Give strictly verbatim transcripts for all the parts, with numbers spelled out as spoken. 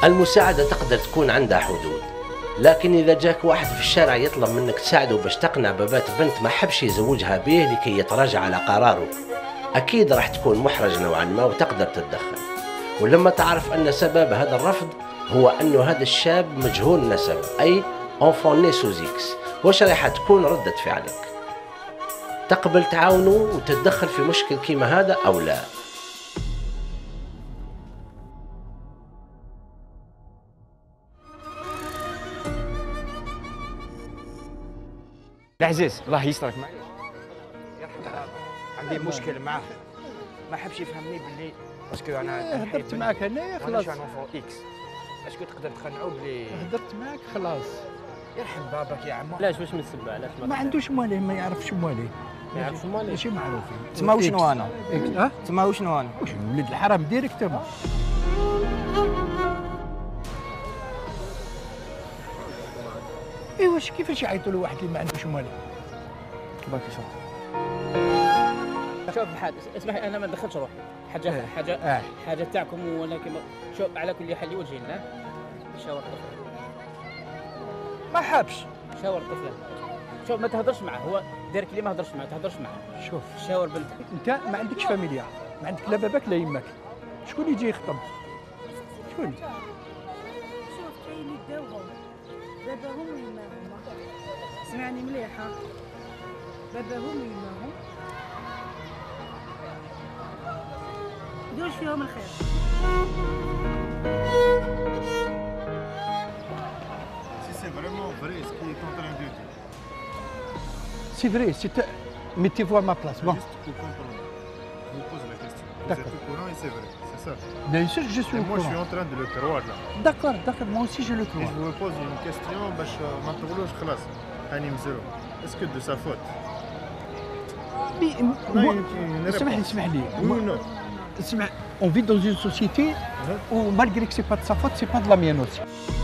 المساعدة تقدر تكون عندها حدود، لكن إذا جاك واحد في الشارع يطلب منك تساعده باش تقنع بابات بنت ما حبش يزوجها به لكي يتراجع على قراره، أكيد راح تكون محرج نوعا ما وتقدر تتدخل. ولما تعرف أن سبب هذا الرفض هو أنه هذا الشاب مجهول النسب، أي enfant né sous X، واش راح تكون ردة فعلك؟ تقبل تعاونه وتتدخل في مشكل كيما هذا أو لا؟ العزيز الله يسترك معي، عندي مشكل معاه، ما حبش يفهمني باللي باسكو انا هدرت معاك هنايا خلاص. انا فوق اكس، اسكو تقدر تقنعو بلي هدرت معاك خلاص. يرحم باباك يا عمو. علاش واش من السبه؟ علاش ما عندوش مواليه، ما يعرفش مواليه، ما يعرفش مواليه، ماشي معروفين. تما وشنو انا؟ ها تما وشنو انا؟ واش ولد الحرام ديريكتومون. ايوا واش كيفاش يعيطوا لواحد اللي ما عندوش مواليه؟ باك شوف شوف بحال اسمح لي، انا ما ندخلش روحي، حاجه آه. حاجه آه. حاجه تاعكم، ولكن شوف على كل حال وجه الله شاور الطفل، ما حبش شاور الطفل، شوف ما تهضرش معاه، هو دارك لي ما هضرش معاه، ما تهضرش معاه، شوف شاور بنتك. انت ما عندكش فاميليا، ما عندك لا باباك لا يماك، شكون يجي يخطب؟ شكون؟ شوف كاين يداوهم باباهم ويماهم، سمعني مليحة، باباهم ويماهم يديروش فيهم الخير. Si c'est vraiment vrai ce qu'il est en train de dire. C'est vrai, c'est mettez-vous à ma place. Bon. Juste pour comprendre. Je vous pose la question. Vous D'accord. êtes au courant et c'est vrai, c'est ça. Bien sûr que je suis Et au moi je suis courant. en train de le croire là. D'accord, d'accord, moi aussi je le Et crois. je vous pose une question باش ما نطولوش خلاص. هاني مزرو. Est-ce que de sa faute? Mais Non, moi, une- une اسمح لي réponse. اسمح لي. Oui ou non? اسمع, on vit dans une société où malgré que c'est pas de sa faute, c'est pas de la mienne aussi.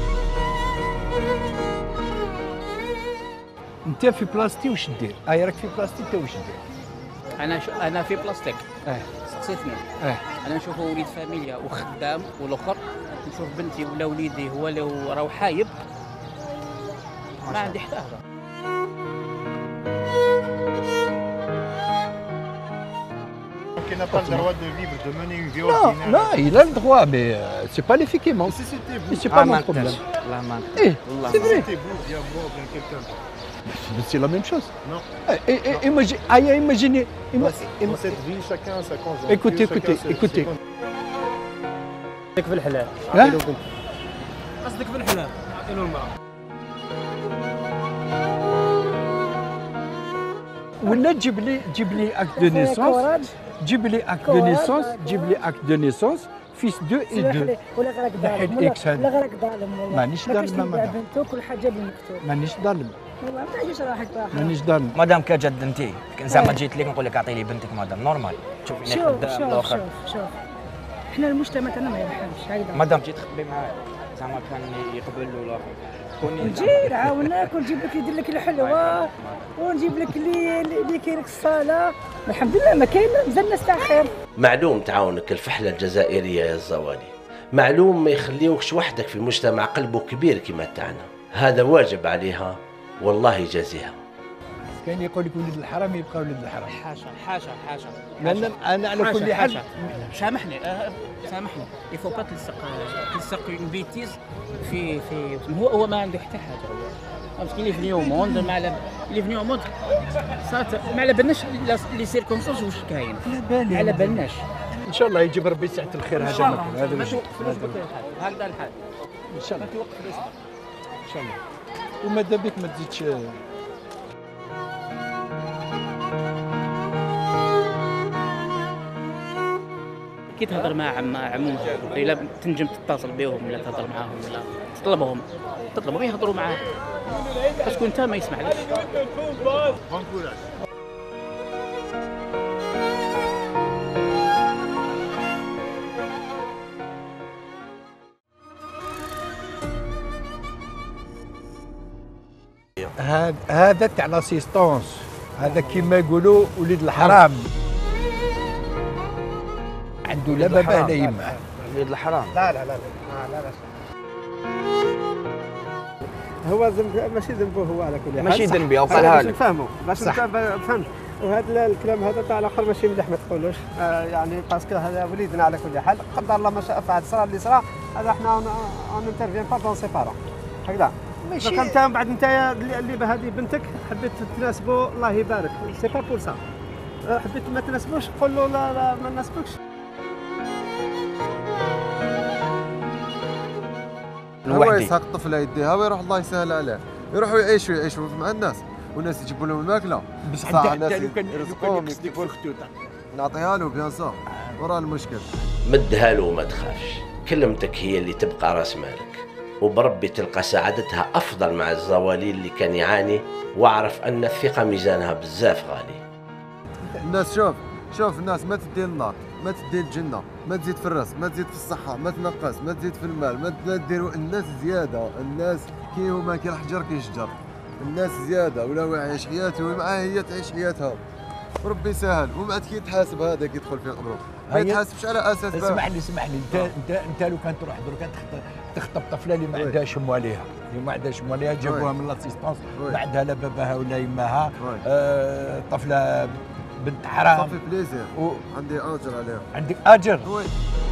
انت في بلاصتي واش دير؟ اي راك في بلاصتي انت واش دير؟ انا شو انا في بلاستيك، اه سقسيتني، اه انا نشوف وليد فاميليا وخدام، والاخر نشوف بنتي ولا وليدي هو اللي راهو حايب، ما عندي حتى هضره. Donc il n'a pas le droit de vivre, de mener une vie Non, ordinaire. non, il a le droit, mais euh, c'est pas les filles qui mentent. Si c'était Et vous, c'est pas ما mon problème. نقدرش والله ما نقدرش Eh, والله c'est ما vrai. c'était vous, bien moi, bien quelqu'un d'autre. Mais C'est la même chose. Non. Eh, eh, eh, imagine, aïe, imaginez. ima- Dans ima- cette vie, chacun a sa conjoncture. Écoutez, chacun écoutez, ses- écoutez. ses قصدك في الحلال، ها؟ قصدك في الحلال، عطي له المرأة. ولا تجيب لي تجيب لي اكت دو نيسونس تجيب لي اكت دو نيسونس تجيب لي اكت دو نيسونس فيس دو اي دو ولا غيرك نحيد ظالم، إكس هذا. ولا غيرك ظالم والله. مانيش ما كاينش ظالم تبيع مدام. بنتك وكل حاجة بالمكتوب، مانيش ظالم والله ما تعيش راحك باخر. مانيش ظالم. مادام كجد انت زعما جيت لك نقول لك اعطي لي بنتك مادام نورمال تشوفيني شوف خدام شوف الاخر، شوف شوف احنا المجتمع تاعنا ما يرحمش هكذا. مادام جيت تخبي معاه زعما كان يقبل له الاخر كوني نجي نعاونك ونجيب لك يدير لك الحلوه ونجيب لك اللي اللي كاين لك الصاله، الحمد لله ما كاين مازال الناس تاع خير. معلوم تعاونك الفحلة الجزائرية يا الزوالي، معلوم ما يخليوكش وحدك في مجتمع قلبه كبير كما تاعنا، هذا واجب عليها والله يجازيها. كاين يقول لك ولد الحرام يبقى ولد الحرام. حاشا حاشا حاشا، لان انا على كل حال سامحني آه، سامحني، يفو با تلصق تلصق اون بيتيز في في هو هو ما عنده حتى حاجه، هو باسكو اللي فني او موند ما على اللي فني او موند صات ما على بالناش لي سيركونسونس واش كاين، على بالي ما على بالناش. ان شاء الله يجيب ربي ساعة الخير. هذا مكان هذا ما وجه توقفلوش بكل حال، هكذا الحال، ان شاء ما الله توقفلوش. ان شاء الله. وماذا بك ما تزيدش. كي تهضر مع عم عموم الا تنجم تتصل بهم ولا تهضر معاهم ولا تطلبهم تطلبهم يهضروا معاك، باسكو انت ما يسمحلكش. Bon courage. هذا هذا تاع لاسيستونس، هذا كيما يقولوا وليد الحرام، عنده لا باباه لا يماه. وليد الحرام لا لا لا لا لا, لا. هو ذنب ماشي ذنبه هو على كل حال، ماشي ذنبي او باش قالها لك. نفهموا باش صح. فهمت. وهذا الكلام هذا تاع الاخر ماشي مليح ما تقولوش، آه يعني باسكو هذا وليدنا على كل حال، قدر الله ما شاء فعل، صرا اللي صرا هذا احنا اون انترفيان با دون سي بارون هكذا. ماشي دونك انت من بعد انت اللي بهذه بنتك حبيت تناسبه الله يبارك، سي با بور سا. حبيت ما تناسبوش قول له لا لا ما ناسبكش. هو لوحدي. يسحق الطفله يديها ويروح الله يسهل عليه، يروحوا يعيشوا يعيشوا مع الناس والناس يجيبوا لهم الماكله، بصح صح، انت الناس لو كان لو يرزقوهم كان يقصدك في الخطوط نعطيها له بيان سور، وراه المشكل. مدها له وما تخافش، كلمتك هي اللي تبقى راس مالك، وبربي تلقى سعادتها أفضل مع الزوالين اللي كان يعاني، واعرف أن الثقة ميزانها بزاف غالي. الناس شوف شوف الناس ما تدي النار، ما تدي الجنه، ما تزيد في الراس، ما تزيد في الصحه، ما تنقص، ما تزيد في المال، ما ما ديروا الناس زياده، الناس كي هما كي الحجر كيشجر، الناس زياده ولاو يعيش حياته ومعاه هي تعيش حياتها، وربي يسهل. ومن بعد كي يتحاسب هذاك يدخل في قبره، ما هي- يتحاسبش على اساس اسمح لي اسمح لي انت انت انت لو كان تروح درك تخطب تخطب طفله اللي ما وي. عندهاش مواليها، اللي ما عندهاش مواليها جابوها من لاسيستونس، وي. ما عندها لا باباها ولا يماها، وي. آه طفله بنت حرام، صافي بليزير، و- عندي اجر عليها. عندك اجر. وي.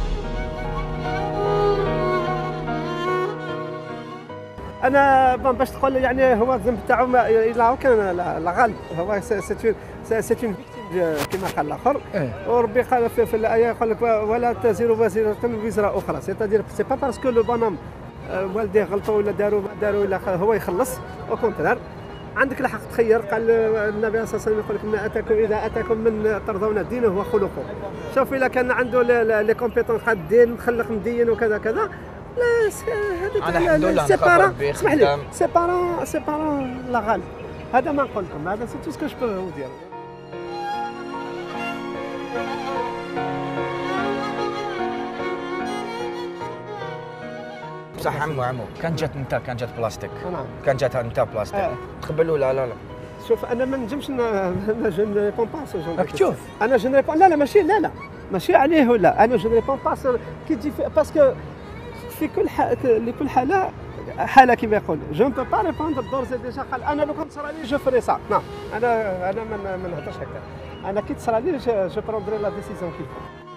انا بون باش تقول يعني هو الذنب تاعو الا كان لا غالب، هو سيتون سيتون كما قال الاخر، إيه. وربي قال في, في الايه يقول لك ولا تزر وازره وزر اخرى، سيتادير سي با باسكو لو بونام والديه غلطوا ولا داروا ما داروا ولا هو يخلص، او كونترار عندك الحق تخير. قال النبي صلى الله عليه وسلم يقول لك ما اتاكم اذا اتاكم من ترضون دينه وخلقه. شوف الا كان عنده لي كومبيتون قاد الدين مخلق مدين وكذا كذا، لا هذا أنا الحمد لله سي نخاف بارون، ربي اسمح لي خدام. سي بارون سي بارون لا غالب. هذا ما نقول لكم، هذا سي تو سكو جو بو دير. بصح عمو عمو كان جات انت كان جات بلاستيك، نعم. كان جات انت بلاستيك آه. تقبل ولا لا لا؟ شوف انا ما نجمش انا جو نو ريبون با. راك تشوف انا جو نو ريبون لا لا ماشي لا لا ماشي عليه ولا انا جو نو ريبون با كي تجي في باسكو في كل ح... لكل حاله حاله كما يقول جو نو با ريبوندر دور سي ديجا قال انا لو كان تصرى لي جو فري سا. نعم انا انا ما ما نهضرش هكا، انا كي تصرى لي جو بروندري لا ديسيزيون كيف.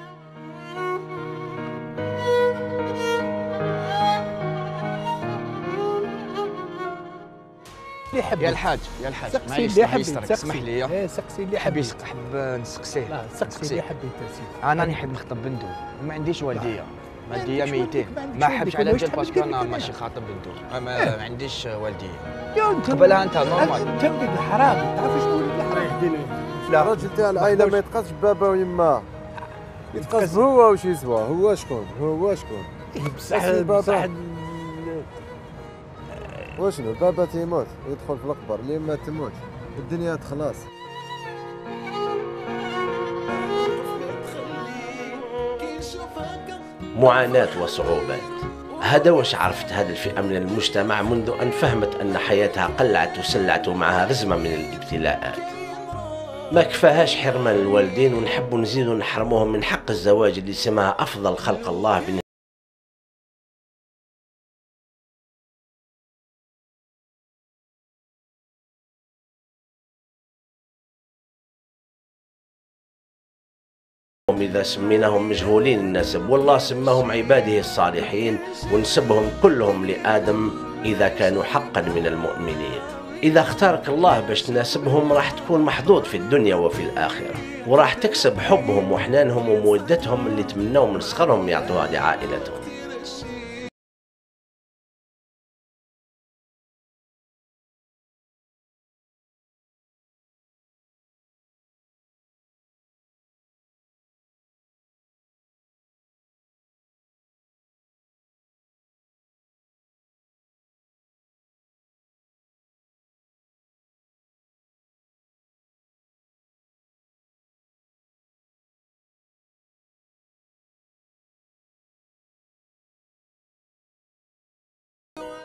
اللي يحب يا الحاج يا الحاج سقسي معليش اللي اسمح لي يحب يسترك، اسمح لي يا ايه سقسي اللي حب يحب يسق حب نسقسيه. لا سقسي اللي يحب يتسيب. انا نحب نخطب بنته وما عنديش والديه، والديه عندكش ميتين، والديك، ما عندكش ما حبش والديك، على واش جال تحب باسكو دير انا لك ماشي أنا؟ خاطب بنته، ما, ما عنديش والديه. يا انت قبلها انت نورمال. انت ولد الحرام، تعرف شنو ولد الحرام؟ الراجل تاع العائله ما يتقاسش بابا ويماه، يتقاس هو واش يسوى، هو شكون هو شكون بصح أصلي بابا. بصح واشنو بابا تيموت يدخل في القبر، اللي ما تموت الدنيا خلاص. معاناة وصعوبات، هذا واش عرفت هذه الفئة من المجتمع منذ أن فهمت أن حياتها قلعت وسلعت ومعها رزمة من الابتلاءات. ما كفاهاش حرمان الوالدين، ونحب نزيدوا نحرموهم من حق الزواج اللي سماها أفضل خلق الله بن إذا سميناهم مجهولين النسب، والله سماهم عباده الصالحين، ونسبهم كلهم لآدم إذا كانوا حقا من المؤمنين. إذا اختارك الله باش تناسبهم راح تكون محظوظ في الدنيا وفي الآخرة، وراح تكسب حبهم وحنانهم ومودتهم اللي تمنوا من صغرهم يعطوها لعائلتهم.